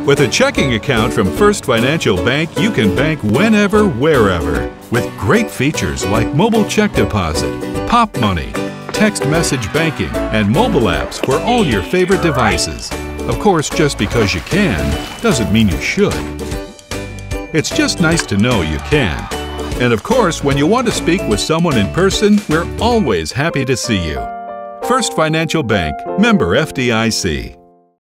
With a checking account from First Financial Bank, you can bank whenever, wherever, with great features like mobile check deposit, pop money, text message banking, and mobile apps for all your favorite devices. Of course, just because you can, doesn't mean you should. It's just nice to know you can. And of course, when you want to speak with someone in person, we're always happy to see you. First Financial Bank, member FDIC.